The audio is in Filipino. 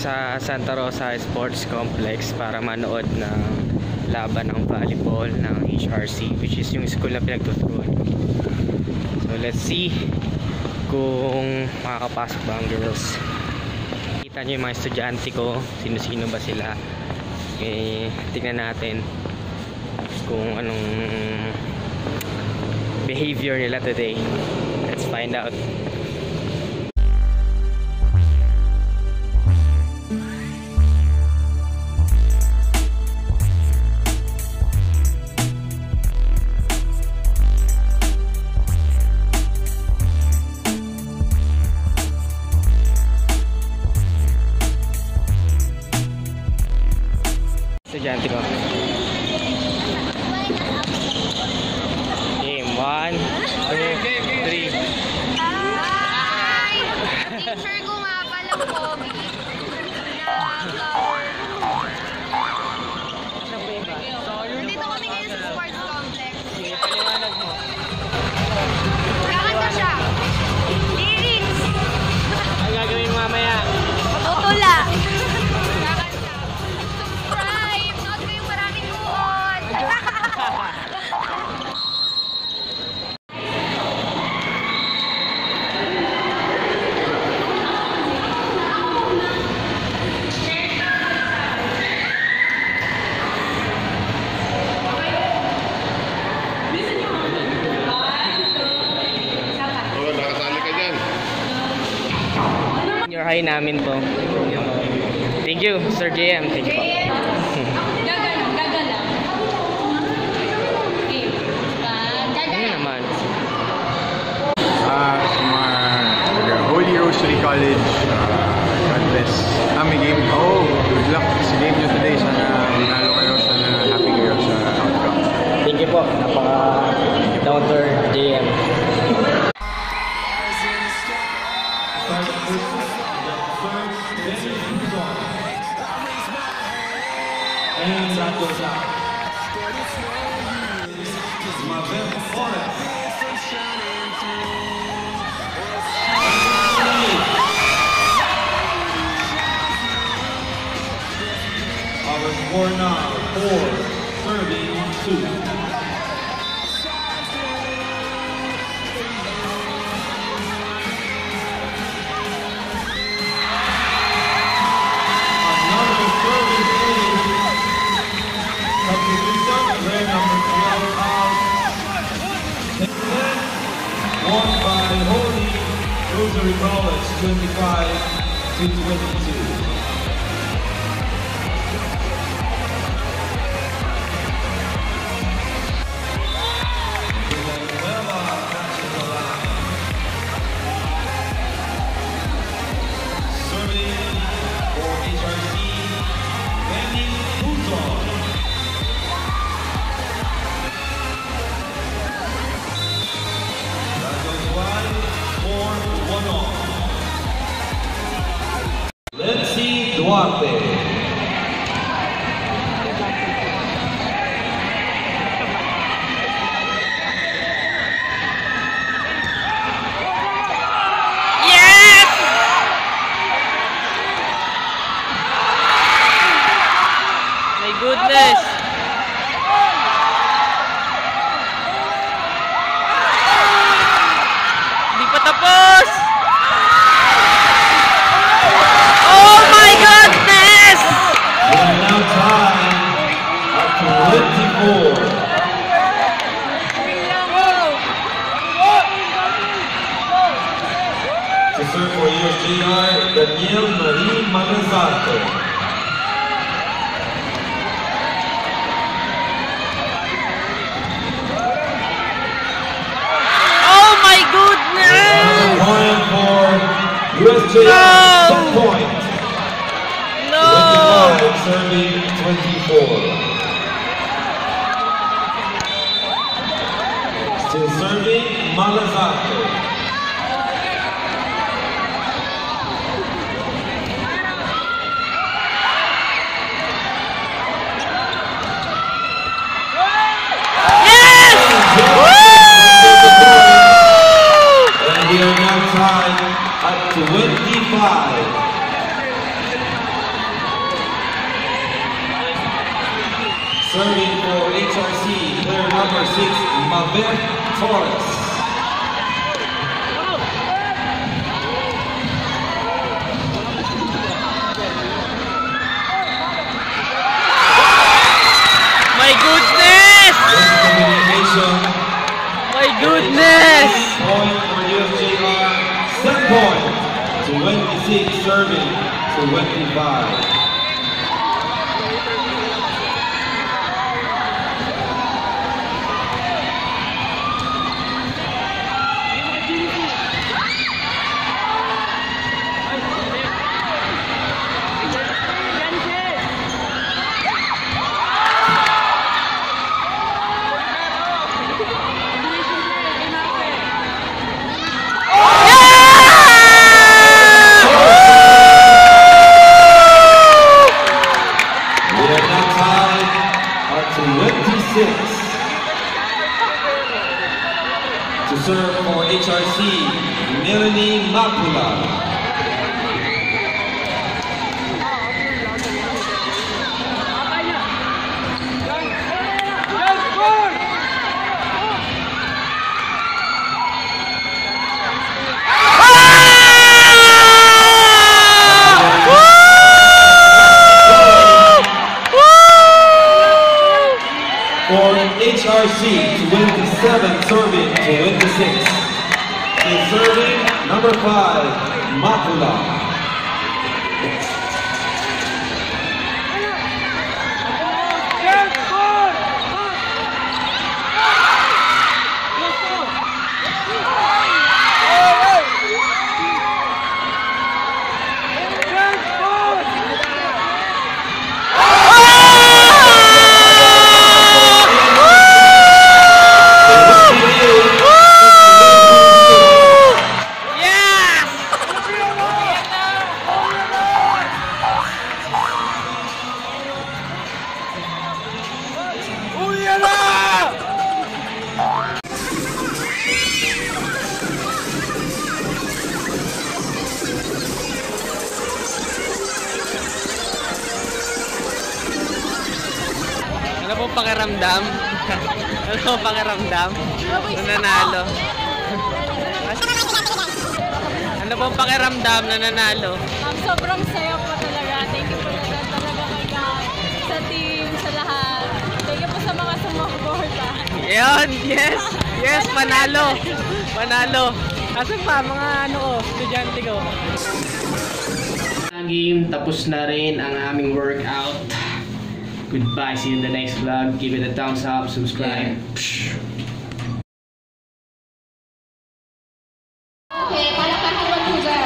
sa Santa Rosa Sports Complex para manood ng laban ng volleyball ng HRC, which is yung school na pinagtuturuan ko. So let's see kung makakapasok ba ang girls. Kita nyo yung mga estudyante ko, sino-sino ba sila. Okay, tingnan natin kung anong behavior nila today. Let's find out. Estudyante ko. Game 1, 2, 3. Hi! Teacher ko nga pala po. Nandito kami ngayon sa sports complex. Sige, paliwanag mo. Kakanta siya. Lyrics! Ang gagawin mo mamaya? Tutula! Kakanta. Subscribe! Nood ko yung maraming buon! Your high namin po. Thank you, Sir JM. Thank you po. Gagala. Ano naman? Sa mga Holy Rosary College, God bless. May game. Oh, good luck sa game nyo today. Sana manalo kayo. Sana happy kayo sa outcome. Thank you po. Napaka-down to earth, JM. And that goes out. Mabel Flores. Our score now 4, serving 2. Won by Holy Rosary College, 25-22. Serving for HRC, Wendy Huzon. Let's see Duarte. Yes! My goodness! Hindi pa tapos! Oh my goodness! We are now tied at 24. To serve for USJR, Daniel Marie Manazato. Oh my goodness! Another point for USJR, set point. No! 25 serving 24. Still serving Malazato. Yes! Woo! 25. 25. And we are now tied at 25. Serving for HRC, player number 6, Maverick Torres. My goodness! Communication. My goodness! Point for USJR. Set point. 26 serving to 25. To serve for HRC, Melanie Mapula. For HRC to win the 7th serving to win the 6th. In serving, number 5, Mapula. Ano pong pakiramdam? Ano pong pakiramdam? Nananalo. Ano pong pakiramdam na nanalo? Sobrang saya po talaga. Thank you po talaga kay God, sa team, sa lahat. Thank you po sa mga sumuporta. Yun! Yes! Yes! Panalo! Panalo! Asan pa mga ano ko, estudyante ko? Game, tapos na rin ang aming workout. Goodbye, see you in the next vlog. Give it a thumbs up, subscribe. Okay, palakpakan naman po dyan.